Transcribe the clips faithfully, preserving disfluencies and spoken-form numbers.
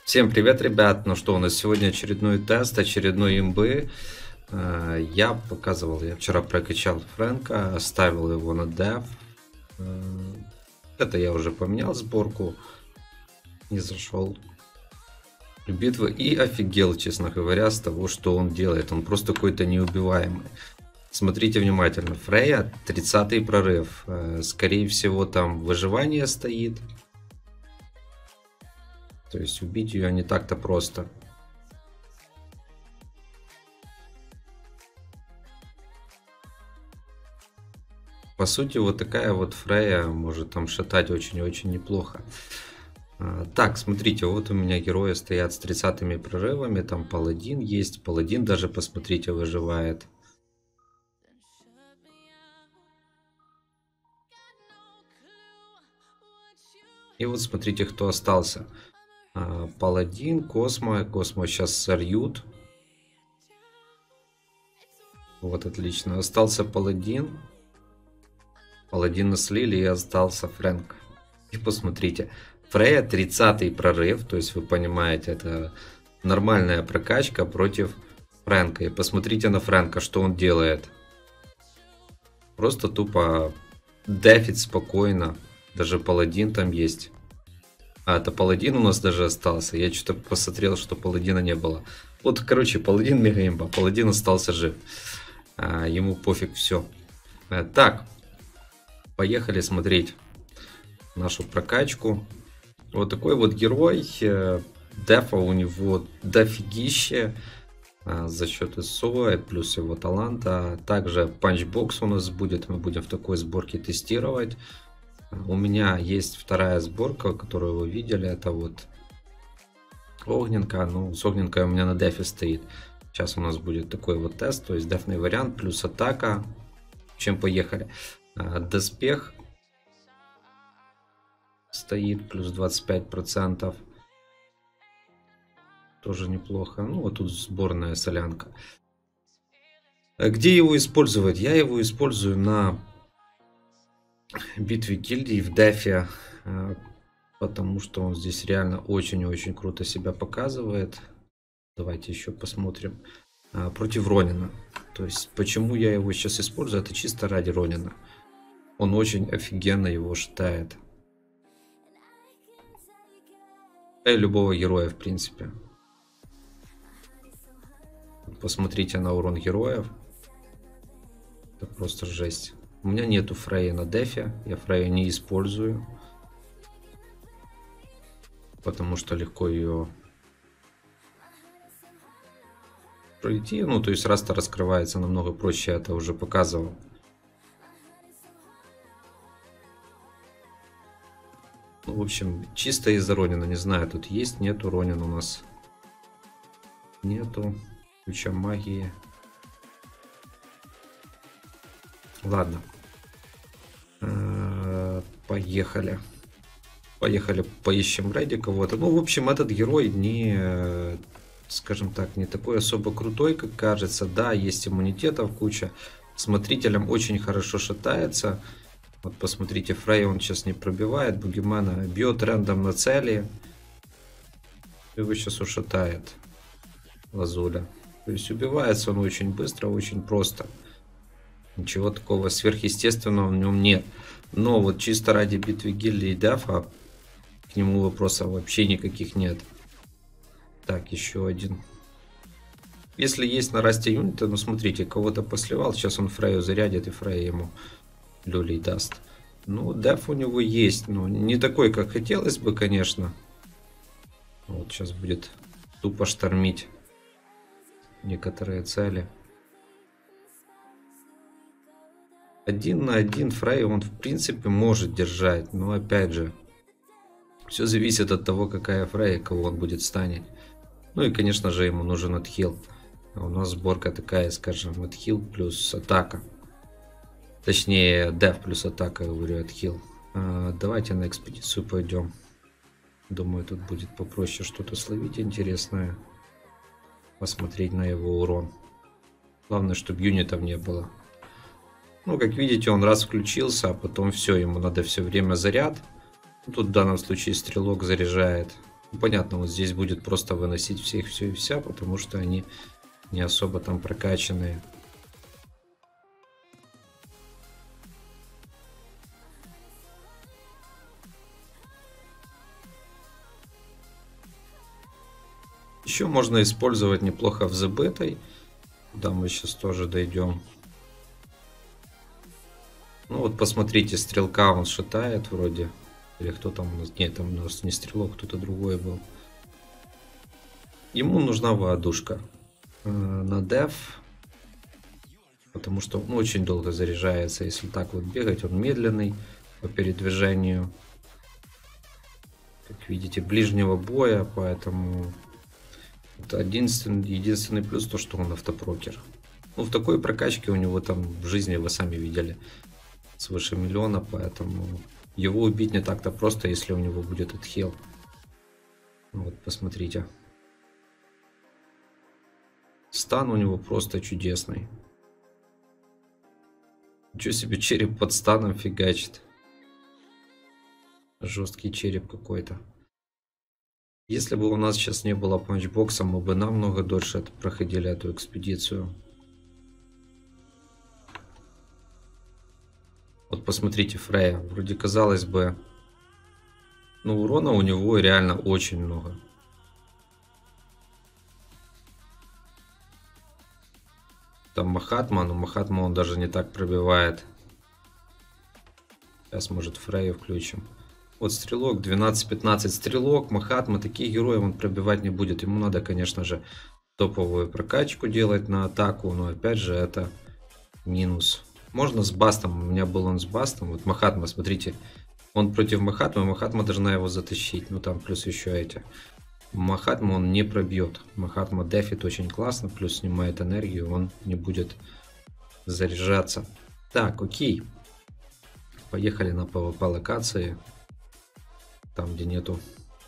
Всем привет, ребят! Ну что, у нас сегодня очередной тест, очередной имбы. Э, Я показывал, я вчера прокачал Фрэнка, оставил его на деф. Э, Это я уже поменял сборку, не зашел в битвы и офигел, честно говоря, с того, что он делает. Он просто какой-то неубиваемый. Смотрите внимательно. Фрея, тридцатый прорыв. Э, Скорее всего, там выживание стоит. То есть убить ее не так-то просто. По сути, вот такая вот Фрея может там шатать очень-очень неплохо. А, Так, смотрите, вот у меня герои стоят с тридцатыми прорывами, там паладин есть, паладин даже, посмотрите, выживает. И вот смотрите, кто остался. А, Паладин, Космо, Космо сейчас сольют. Вот, отлично. Остался паладин. Паладина слили и остался Фрэнк. И посмотрите, Фрея тридцатый прорыв, то есть вы понимаете, это нормальная прокачка против Фрэнка. И посмотрите на Фрэнка, что он делает. Просто тупо дефит спокойно. Даже паладин там есть. А, это паладин у нас даже остался. Я что-то посмотрел, что паладина не было. Вот, короче, паладин мега имба. Паладин остался жив. А, ему пофиг все. А, так. Поехали смотреть нашу прокачку. Вот такой вот герой. Дефа у него дофигище. За счет ИСО, плюс его таланта. Также панчбокс у нас будет. Мы будем в такой сборке тестировать. У меня есть вторая сборка, которую вы видели. Это вот огненка. Ну, с огненкой у меня на дефе стоит. Сейчас у нас будет такой вот тест. То есть дефный вариант плюс атака. Чем поехали. Доспех стоит плюс двадцать пять процентов. Тоже неплохо. Ну, вот тут сборная солянка. Где его использовать? Я его использую на битве гильдии в дефе. Потому что он здесь реально очень-очень круто себя показывает. Давайте еще посмотрим. Против Ронина. То есть, почему я его сейчас использую? Это чисто ради Ронина. Он очень офигенно его шатает. И любого героя, в принципе. Посмотрите на урон героев. Это просто жесть. У меня нету Фреи на дефе. Я Фрею не использую. Потому что легко ее пройти. Ну, то есть раз-то раскрывается намного проще. Я это уже показывал. В общем, чисто из-за Ронина. Не знаю, тут есть, нету Ронина у нас. Нету. Ключа магии. Ладно. Поехали. Поехали, поищем ради кого-то. Ну, в общем, этот герой не, скажем так, не такой особо крутой, как кажется. Да, есть иммунитетов куча. Смотрителям очень хорошо шатается. Вот посмотрите, Фрей он сейчас не пробивает, Бугимана бьет рандом на цели. Его сейчас ушатает Лазуля. То есть убивается он очень быстро, очень просто. Ничего такого сверхъестественного в нем нет. Но вот чисто ради битвы гильдии и дефа к нему вопросов вообще никаких нет. Так, еще один. Если есть на расте юнита, ну смотрите, кого-то посливал, сейчас он Фрею зарядит и Фрея ему люлей даст. Ну, деф у него есть, но не такой, как хотелось бы, конечно. Вот сейчас будет тупо штормить некоторые цели. Один на один Фрей он в принципе может держать, но опять же, все зависит от того, какая Фрея, кого он будет станет. Ну и конечно же ему нужен отхил. А у нас сборка такая, скажем, отхил плюс атака. Точнее, деф плюс атака, говорю, отхил. А, давайте на экспедицию пойдем. Думаю, тут будет попроще что-то словить интересное. Посмотреть на его урон. Главное, чтобы юнитов не было. Ну, как видите, он раз включился, а потом все, ему надо все время заряд. Тут в данном случае стрелок заряжает. Ну, понятно, вот здесь будет просто выносить всех все и вся, потому что они не особо там прокачанные. Еще можно использовать неплохо в забытой. Да, мы сейчас тоже дойдем. Ну вот посмотрите, стрелка он шатает вроде. Или кто там у нас? Нет, там у нас не стрелок, кто-то другой был. Ему нужна воодушка э, на деф. Потому что он очень долго заряжается. Если так вот бегать, он медленный по передвижению. Как видите, ближнего боя, поэтому... Это единственный, единственный плюс, то, что он автопрокер. Ну, в такой прокачке у него там в жизни, вы сами видели, свыше миллиона, поэтому его убить не так-то просто, если у него будет отхил. Вот, посмотрите. Стан у него просто чудесный. Ничего себе, череп под станом фигачит. Жесткий череп какой-то. Если бы у нас сейчас не было панчбокса, мы бы намного дольше это проходили, эту экспедицию. Вот посмотрите, Фрея. Вроде казалось бы, ну урона у него реально очень много. Там Махатма, но Махатма он даже не так пробивает. Сейчас, может, Фрею включим. Вот стрелок, двенадцать-пятнадцать стрелок, Махатма, такие герои он пробивать не будет. Ему надо, конечно же, топовую прокачку делать на атаку, но опять же это минус. Можно с бастом, у меня был он с бастом. Вот Махатма, смотрите, он против Махатмы, Махатма должна его затащить. Ну там плюс еще эти. Махатма он не пробьет. Махатма дефит очень классно, плюс снимает энергию, он не будет заряжаться. Так, окей. Поехали на пэ вэ пэ локации. Там, где нету.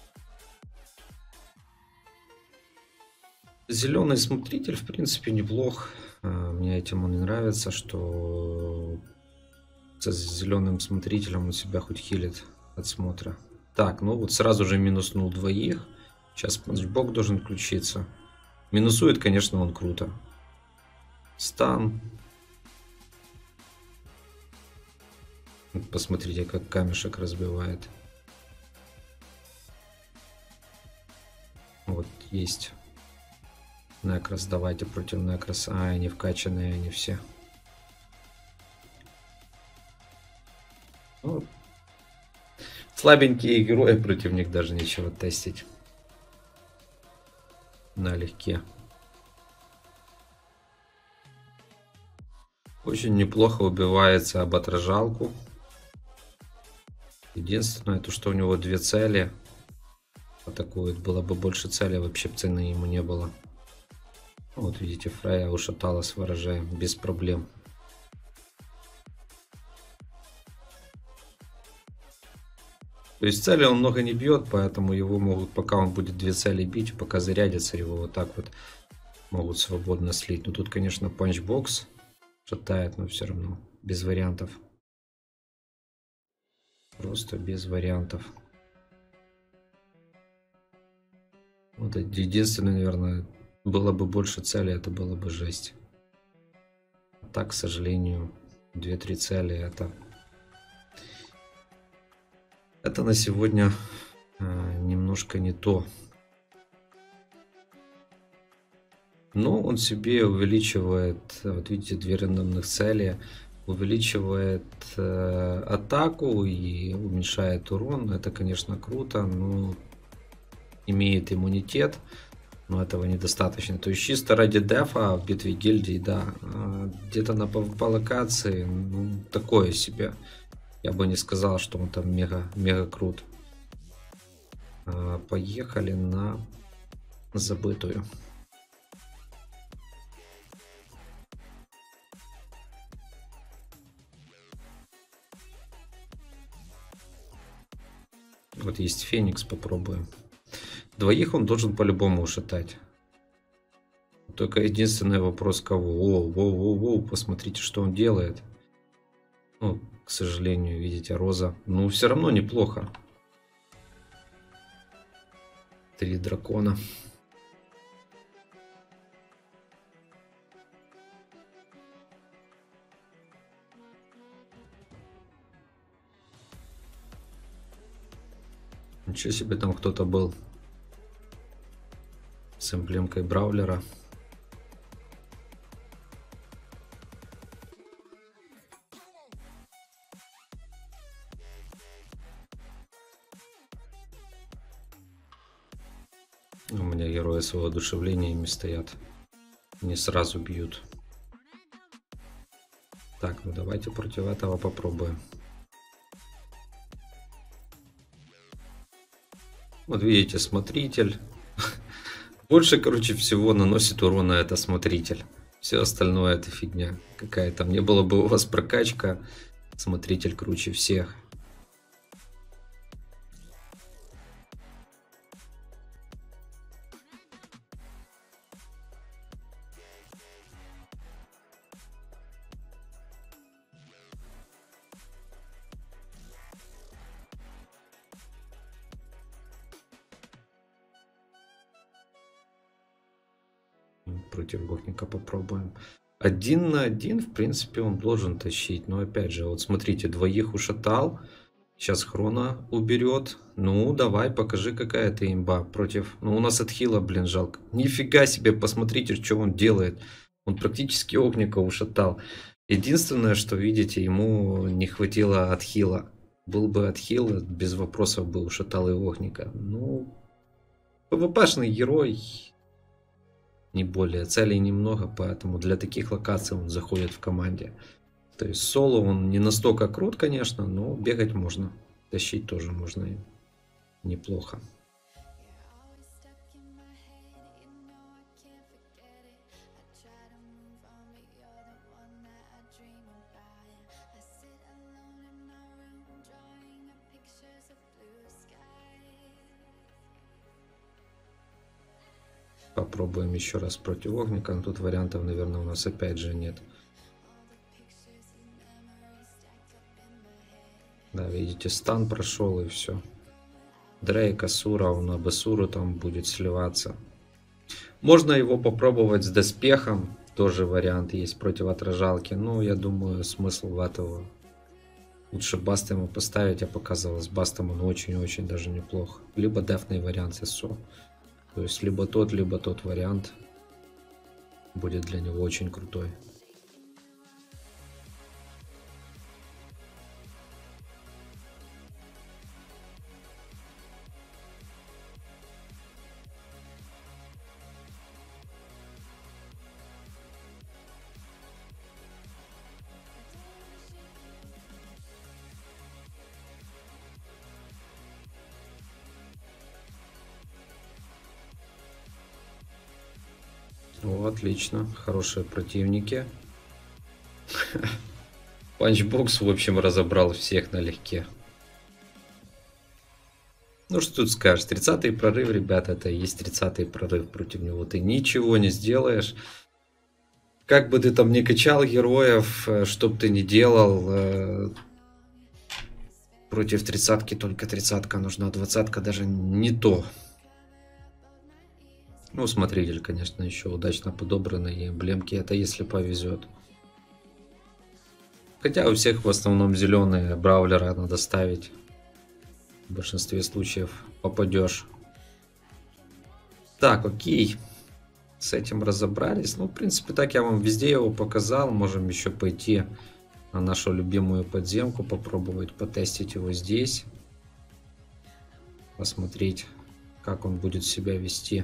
Зеленый смотритель, в принципе, неплох. Мне этим он не нравится, что с зеленым смотрителем он себя хоть хилит от смотра. Так, ну вот сразу же минуснул двоих. Сейчас панчбок должен включиться. Минусует, конечно, он круто. Стан. Посмотрите, как камешек разбивает. Вот есть Некрос. Давайте против Некроса. А, они вкачанные, они все. Ну, слабенькие герои, против них даже нечего тестить. Налегке. Очень неплохо убивается об отражалку. Единственное, то что у него две цели. Атакует. Было бы больше цели, вообще цены ему не было. Вот видите, Фрея ушатала с ворожеем без проблем. То есть цели он много не бьет, поэтому его могут, пока он будет две цели бить, пока зарядится, его вот так вот могут свободно слить. Но тут, конечно, панчбокс шатает, но все равно без вариантов. Просто без вариантов. Вот единственное, наверное, было бы больше цели, это было бы жесть. А так, к сожалению, две-три цели это... Это на сегодня э, немножко не то. Но он себе увеличивает, вот видите, две рандомных цели, увеличивает э, атаку и уменьшает урон. Это, конечно, круто, но имеет иммунитет, но этого недостаточно. То есть чисто ради дефа в битве гильдии, да, где-то на пэ вэ пэ локации, ну, такое себе. Я бы не сказал, что он там мега, мега крут. А, поехали на забытую. Вот есть Феникс, попробуем. Двоих он должен по-любому ушатать. Только единственный вопрос, кого. О, воу, воу, воу, посмотрите, что он делает. Ну, к сожалению, видите, Роза. Ну, все равно неплохо. Три дракона. Ничего себе, там кто-то был с эмблемкой браулера. У меня герои с воодушевлениями стоят. Не сразу бьют. Так, ну давайте против этого попробуем. Вот видите, смотритель. Больше, короче, всего наносит урона это смотритель. Все остальное это фигня какая-то. Мне было бы у вас прокачка. Смотритель круче всех. Против гохника попробуем. Один на один, в принципе, он должен тащить. Но опять же, вот смотрите, двоих ушатал. Сейчас Хрона уберет. Ну, давай, покажи, какая ты имба против... Ну, у нас отхила, блин, жалко. Нифига себе, посмотрите, что он делает. Он практически огника ушатал. Единственное, что, видите, ему не хватило отхила. Был бы отхил, без вопросов бы ушатал и огника. Ну, пвпшный герой... Не более. Целей немного, поэтому для таких локаций он заходит в команде. То есть соло он не настолько крут, конечно, но бегать можно. Тащить тоже можно и неплохо. Попробуем еще раз против огника. Но тут вариантов, наверное, у нас опять же нет. Да, видите, стан прошел и все. Дрейк, Асура, он об Асуру там будет сливаться. Можно его попробовать с доспехом. Тоже вариант есть против отражалки. Но я думаю, смысл в этого. Лучше баст ему поставить, а показалось, бастом он очень-очень даже неплохо. Либо дефный вариант с СО. То есть либо тот, либо тот вариант будет для него очень крутой. О, отлично. Хорошие противники. Панчбокс, в общем, разобрал всех налегке. Ну, что тут скажешь. тридцатый прорыв, ребята, это и есть тридцатый прорыв. Против него ты ничего не сделаешь. Как бы ты там ни качал героев, что бы ты ни делал, против тридцатки только тридцатка нужна. двадцатка даже не то. Ну, смотритель, конечно, еще удачно подобранные эмблемки. Это если повезет. Хотя у всех в основном зеленые браулеры надо ставить. В большинстве случаев попадешь. Так, окей. С этим разобрались. Ну, в принципе, так я вам везде его показал. Можем еще пойти на нашу любимую подземку. Попробовать потестить его здесь. Посмотреть, как он будет себя вести.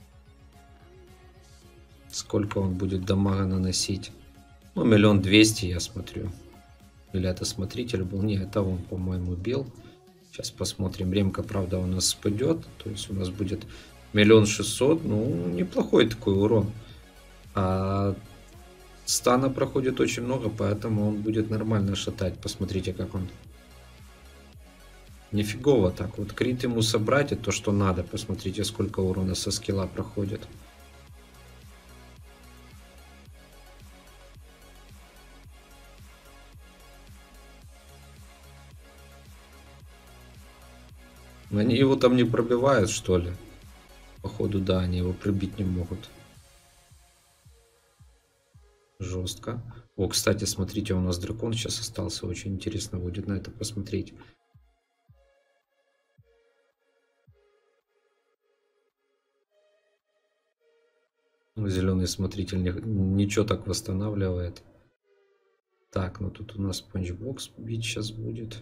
Сколько он будет дамага наносить. Ну, миллион двести, я смотрю. Или это смотритель был? Не, это он, по-моему, бил. Сейчас посмотрим. Ремка, правда, у нас спадет. То есть у нас будет миллион шестьсот. Ну, неплохой такой урон. А стана проходит очень много, поэтому он будет нормально шатать. Посмотрите, как он. Нифигово так. Вот крит ему собрать, и то, что надо. Посмотрите, сколько урона со скилла проходит. Они его там не пробивают, что ли? походу, да, они его прибить не могут. Жестко. О, кстати, смотрите, у нас дракон сейчас остался. Очень интересно будет на это посмотреть. Зеленый смотритель ничего так восстанавливает. Так, ну тут у нас панчбокс бить сейчас будет.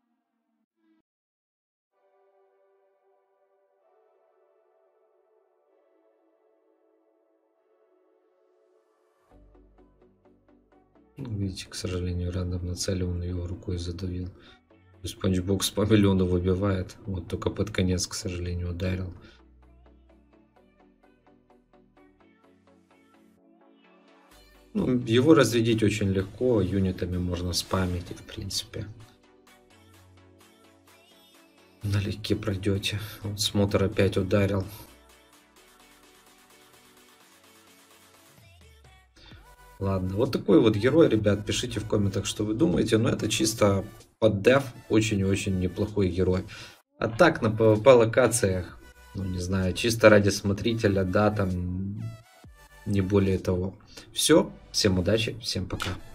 Видите, к сожалению, рядом на цели он его рукой задавил. То есть панчбокс по миллиону выбивает. Вот только под конец, к сожалению, ударил. Ну, его разрядить очень легко. Юнитами можно спамить, в принципе. Налегке пройдете. Вот смотр опять ударил. Ладно, вот такой вот герой, ребят, пишите в комментах, что вы думаете, но это чисто под деф, очень-очень неплохой герой. А так, на пэ вэ пэ локациях, ну не знаю, чисто ради смотрителя, да, там, не более того. Все, всем удачи, всем пока.